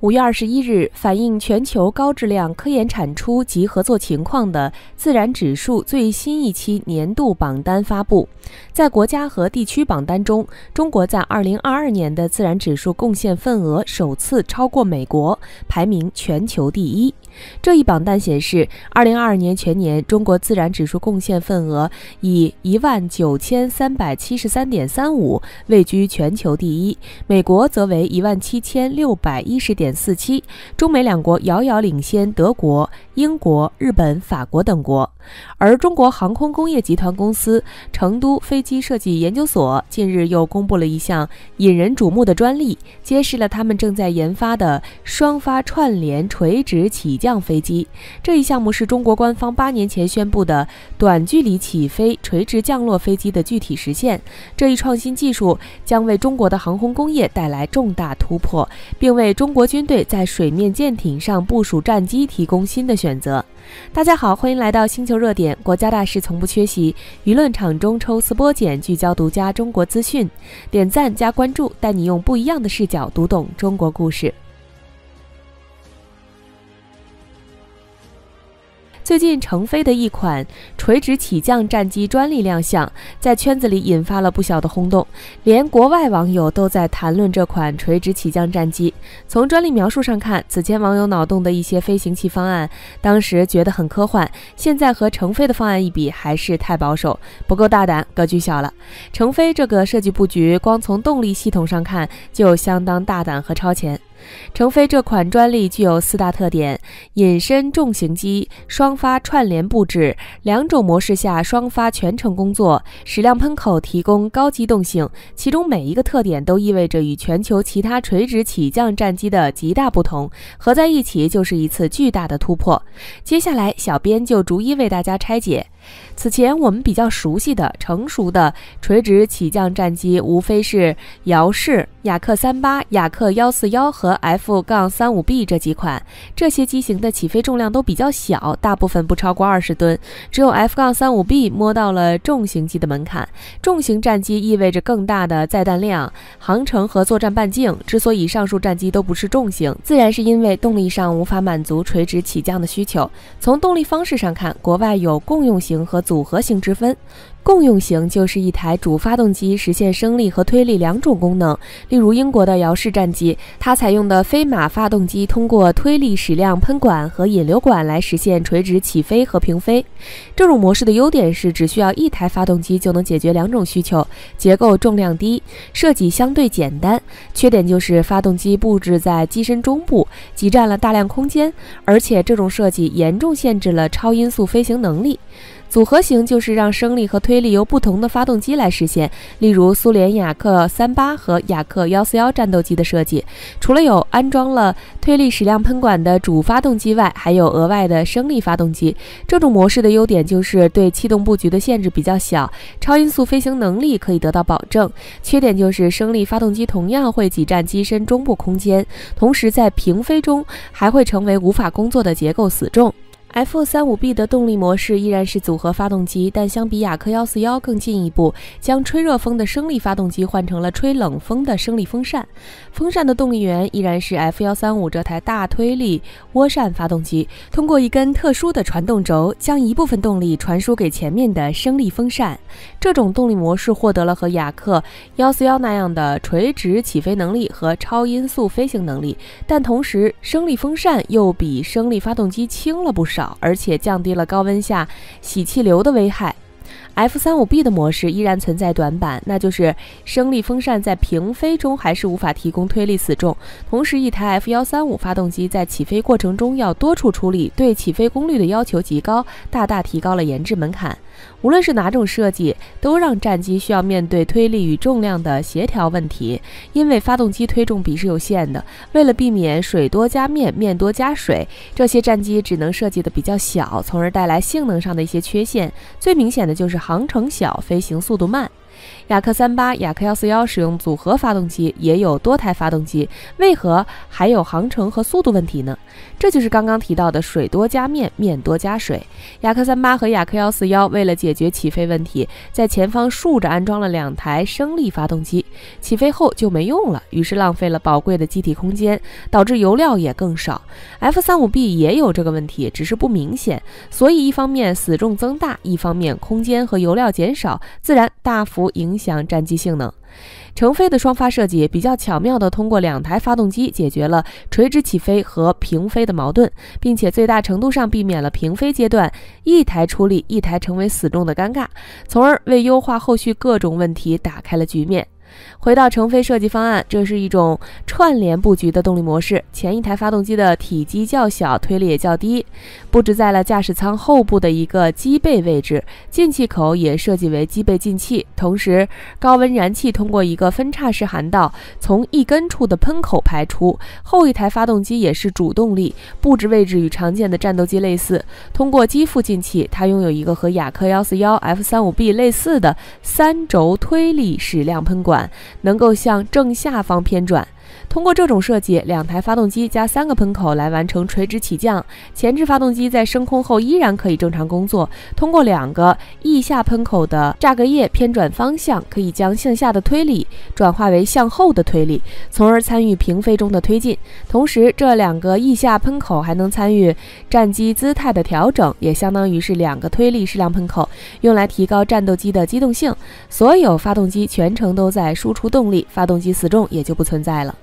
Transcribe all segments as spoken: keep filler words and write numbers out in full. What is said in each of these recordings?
五月二十一日，反映全球高质量科研产出及合作情况的自然指数最新一期年度榜单发布。在国家和地区榜单中，中国在二零二二年的自然指数贡献份额首次超过美国，排名全球第一。这一榜单显示，二零二二年全年中国自然指数贡献份额以一万九千三百七十三点三五位居全球第一，美国则为一万七千六百一十点四七，中美两国遥遥领先德国、英国、日本、法国等国。而中国航空工业集团公司成都飞机设计研究所近日又公布了一项引人瞩目的专利，揭示了他们正在研发的双发串联垂直起降飞机。这一项目是中国官方八年前宣布的短距离起飞垂直降落飞机的具体实现。这一创新技术将为中国的航空工业带来重大突破，并为中国军队在水面舰艇上部署战机提供新的选择。大家好，欢迎来到星球热点，国家大事从不缺席，舆论场中抽丝剥茧，聚焦独家中国资讯。点赞加关注，带你用不一样的视角读懂中国故事。最近成飞的一款垂直起降战机专利亮相，在圈子里引发了不小的轰动，连国外网友都在谈论这款垂直起降战机。从专利描述上看，此前网友脑洞的一些飞行器方案，当时觉得很科幻，现在和成飞的方案一比，还是太保守，不够大胆，格局小了。成飞这个设计布局，光从动力系统上看，就相当大胆和超前。成飞这款专利具有四大特点：隐身重型机、双发串联布置、两种模式下双发全程工作、矢量喷口提供高机动性。其中每一个特点都意味着与全球其他垂直起降战机的极大不同，合在一起就是一次巨大的突破。接下来，小编就逐一为大家拆解。此前我们比较熟悉的成熟的垂直起降战机无非是姚氏、雅克三八、雅克一四一和 F 三五 B 这几款，这些机型的起飞重量都比较小，大部分不超过二十吨，只有 F 三五 B 摸到了重型机的门槛。重型战机意味着更大的载弹量、航程和作战半径，之所以上述战机都不是重型，自然是因为动力上无法满足垂直起降的需求。从动力方式上看，国外有共用型和组合型之分。共用型就是一台主发动机实现升力和推力两种功能，例如英国的姚氏战机，它采用的飞马发动机通过推力矢量喷管和引流管来实现垂直起飞和平飞。这种模式的优点是只需要一台发动机就能解决两种需求，结构重量低，设计相对简单。缺点就是发动机布置在机身中部，挤占了大量空间，而且这种设计严重限制了超音速飞行能力。组合型就是让升力和推力由不同的发动机来实现，例如苏联雅克三八和雅克一四一战斗机的设计，除了有安装了推力矢量喷管的主发动机外，还有额外的升力发动机。这种模式的优点就是对气动布局的限制比较小，超音速飞行能力可以得到保证。缺点就是升力发动机同样会挤占机身中部空间，同时在平飞中还会成为无法工作的结构死重。F 三五 B 的动力模式依然是组合发动机，但相比雅克一四一更进一步，将吹热风的升力发动机换成了吹冷风的升力风扇。风扇的动力源依然是 F 一三五 这台大推力涡扇发动机，通过一根特殊的传动轴，将一部分动力传输给前面的升力风扇。这种动力模式获得了和雅克一四一那样的垂直起飞能力和超音速飞行能力，但同时升力风扇又比升力发动机轻了不少，而且降低了高温下洗气流的危害。F 三五 B 的模式依然存在短板，那就是升力风扇在平飞中还是无法提供推力死重，同时一台 F 一三五 发动机在起飞过程中要多处处理，对起飞功率的要求极高，大大提高了研制门槛。无论是哪种设计，都让战机需要面对推力与重量的协调问题，因为发动机推重比是有限的，为了避免水多加面，面多加水，这些战机只能设计的比较小，从而带来性能上的一些缺陷。最明显的就是航程小，飞行速度慢。 雅克三八、雅克一四一使用组合发动机，也有多台发动机，为何还有航程和速度问题呢？这就是刚刚提到的水多加面，面多加水。雅克三八和雅克一四一为了解决起飞问题，在前方竖着安装了两台升力发动机，起飞后就没用了，于是浪费了宝贵的机体空间，导致油料也更少。 F 三十五 B 也有这个问题，只是不明显，所以一方面死重增大，一方面空间和油料减少，自然大幅影响战机性能。成飞的双发设计比较巧妙地通过两台发动机解决了垂直起飞和平飞的矛盾，并且最大程度上避免了平飞阶段一台出力一台成为死重的尴尬，从而为优化后续各种问题打开了局面。回到成飞设计方案，这是一种串联布局的动力模式。前一台发动机的体积较小，推力也较低，布置在了驾驶舱后部的一个机背位置，进气口也设计为机背进气。同时，高温燃气通过一个分叉式涵道从一根处的喷口排出。后一台发动机也是主动力，布置位置与常见的战斗机类似，通过机腹进气，它拥有一个和雅克一四一、F 三十五 B 类似的三轴推力矢量喷管，能够向正下方偏转。通过这种设计，两台发动机加三个喷口来完成垂直起降，前置发动机在升空后依然可以正常工作。通过两个翼下喷口的炸隔叶偏转方向，可以将向下的推力转化为向后的推力，从而参与平飞中的推进。同时，这两个翼下喷口还能参与战机姿态的调整，也相当于是两个推力矢量喷口，用来提高战斗机的机动性。所有发动机全程都在输出动力，发动机死重也就不存在了。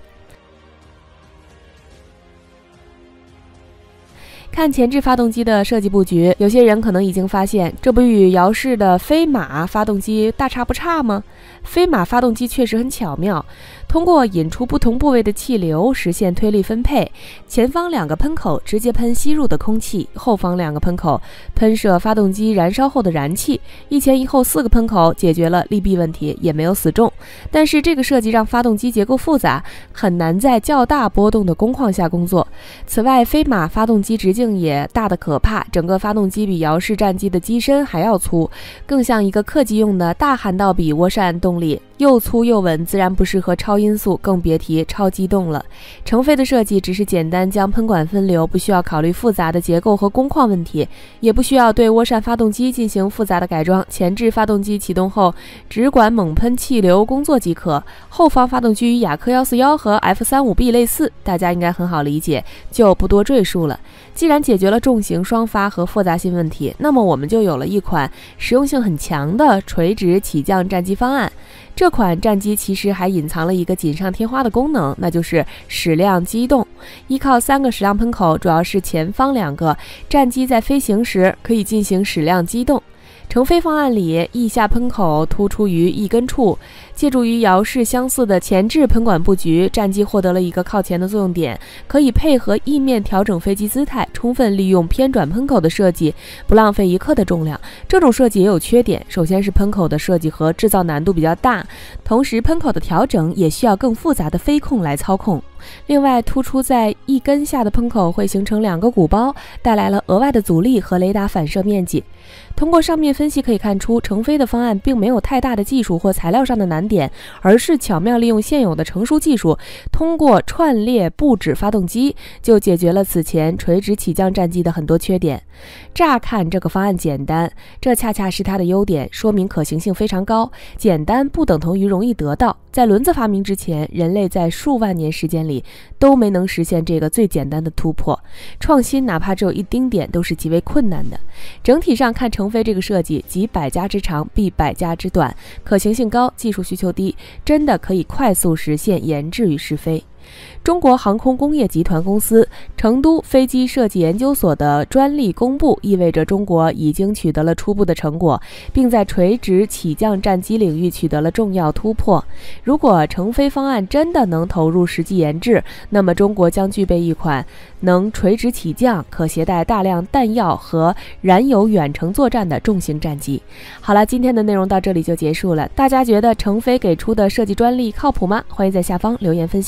看前置发动机的设计布局，有些人可能已经发现，这不与姚氏的飞马发动机大差不差吗？飞马发动机确实很巧妙，通过引出不同部位的气流实现推力分配。前方两个喷口直接喷吸入的空气，后方两个喷口喷射发动机燃烧后的燃气，一前一后四个喷口解决了利弊问题，也没有死重。但是这个设计让发动机结构复杂，很难在较大波动的工况下工作。此外，飞马发动机直径也大得可怕，整个发动机比姚氏战机的机身还要粗，更像一个客机用的大涵道比涡扇动力，又粗又稳，自然不适合超音速，更别提超机动了。成飞的设计只是简单将喷管分流，不需要考虑复杂的结构和工况问题，也不需要对涡扇发动机进行复杂的改装。前置发动机启动后，只管猛喷气流工作即可。后方发动机与雅克一四一和 F 三十五 B 类似，大家应该很好理解，就不多赘述了。既然解决了重型双发和复杂性问题，那么我们就有了一款实用性很强的垂直起降战机方案。这款战机其实还隐藏了一个锦上添花的功能，那就是矢量机动。依靠三个矢量喷口，主要是前方两个，战机在飞行时可以进行矢量机动。成飞方案里，翼下喷口突出于翼根处，借助于姚氏相似的前置喷管布局，战机获得了一个靠前的作用点，可以配合翼面调整飞机姿态，充分利用偏转喷口的设计，不浪费一克的重量。这种设计也有缺点，首先是喷口的设计和制造难度比较大，同时喷口的调整也需要更复杂的飞控来操控。另外，突出在翼根下的喷口会形成两个鼓包，带来了额外的阻力和雷达反射面积。通过上面分析可以看出，成飞的方案并没有太大的技术或材料上的难点，而是巧妙利用现有的成熟技术，通过串列布置发动机，就解决了此前垂直起降战机的很多缺点。乍看这个方案简单，这恰恰是它的优点，说明可行性非常高。简单不等同于容易得到，在轮子发明之前，人类在数万年时间里都没能实现这个最简单的突破。创新哪怕只有一丁点，都是极为困难的。整体上看，成飞这个设计集百家之长，必百家之短，可行性高，技术需求低，真的可以快速实现研制与试飞。中国航空工业集团公司成都飞机设计研究所的专利公布，意味着中国已经取得了初步的成果，并在垂直起降战机领域取得了重要突破。如果成飞方案真的能投入实际研制，那么中国将具备一款能垂直起降、可携带大量弹药和燃油远程作战的重型战机。好了，今天的内容到这里就结束了。大家觉得成飞给出的设计专利靠谱吗？欢迎在下方留言分享。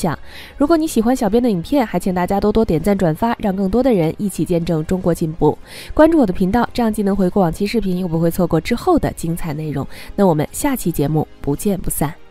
如果你喜欢小编的影片，还请大家多多点赞转发，让更多的人一起见证中国进步。关注我的频道，这样既能回顾往期视频，又不会错过之后的精彩内容。那我们下期节目不见不散。